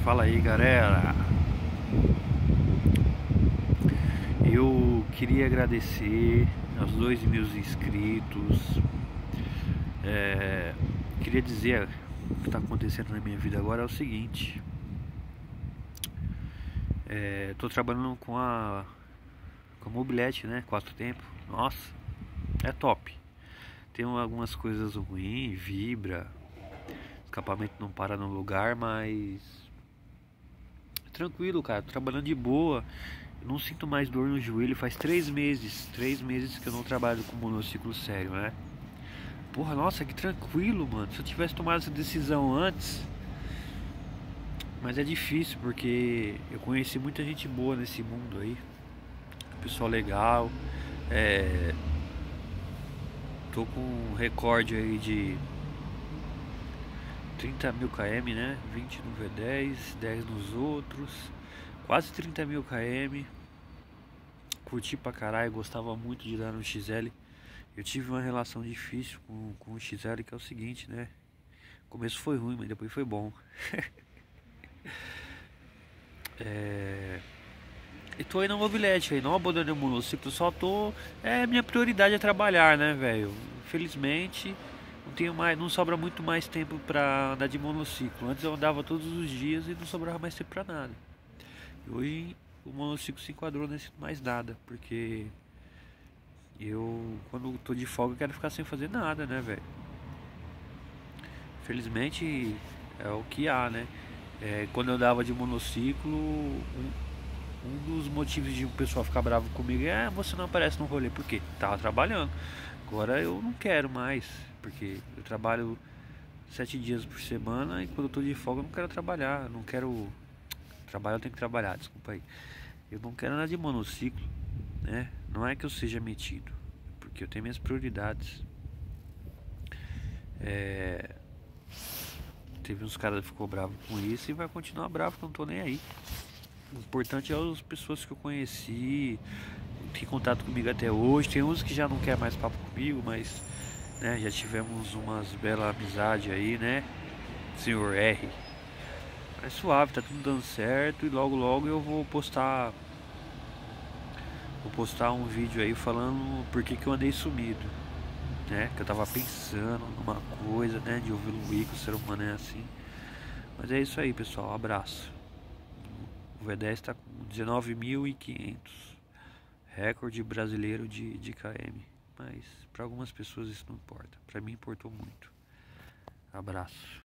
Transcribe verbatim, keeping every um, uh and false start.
Fala aí, galera. Eu queria agradecer aos dois mil inscritos. É, queria dizer o que está acontecendo na minha vida agora é o seguinte. Estou trabalhando com a com a mobilete, né? Quatro tempo. Nossa, é top. Tem algumas coisas ruins, vibra, escapamento não para no lugar, mas tranquilo, cara. Tô trabalhando de boa. Eu não sinto mais dor no joelho. Faz três meses, três meses que eu não trabalho com monociclo sério, né? Porra, nossa, que tranquilo, mano. Se eu tivesse tomado essa decisão antes. Mas é difícil porque eu conheci muita gente boa nesse mundo aí. Pessoal legal. É... Tô com um recorde aí de trinta mil km, né? vinte no V dez, dez nos outros. Quase trinta mil km. Curti pra caralho, gostava muito de dar no X L. Eu tive uma relação difícil com, com o X L, que é o seguinte, né? O começo foi ruim, mas depois foi bom. é... E tô aí na mobilete aí, não abandonei o monociclo, só tô. É, minha prioridade é trabalhar, né, velho? Infelizmente, não tenho mais, não sobra muito mais tempo pra andar de monociclo. Antes eu andava todos os dias e não sobrava mais tempo pra nada. E hoje o monociclo se enquadrou nesse mais nada, porque eu, quando tô de folga, quero ficar sem fazer nada, né, velho? Infelizmente é o que há, né? É, quando eu andava de monociclo, um, um dos motivos de o pessoal ficar bravo comigo é: ah, você não aparece no rolê, por quê? Tava trabalhando. Agora eu não quero mais, porque eu trabalho sete dias por semana e quando eu tô de folga eu não quero trabalhar. Eu não quero. Trabalhar eu tenho que trabalhar, desculpa aí. Eu não quero andar de monociclo, né? Não é que eu seja metido, porque eu tenho minhas prioridades. É... Teve uns caras que ficou bravo com isso e vai continuar bravo, que eu não tô nem aí. O importante é as pessoas que eu conheci, que tem contato comigo até hoje. Tem uns que já não quer mais papo comigo, mas né, já tivemos umas belas amizades aí, né? Senhor R. Mas suave, tá tudo dando certo e logo logo eu vou postar Vou postar um vídeo aí falando por que que eu andei sumido, né? Que eu tava pensando numa coisa, né? De ouvir o Wico, o ser humano é assim. Mas é isso aí, pessoal. Abraço. O V dez tá com dezenove mil e quinhentos. Recorde brasileiro de, de km. Mas para algumas pessoas isso não importa. Para mim importou muito. Abraço.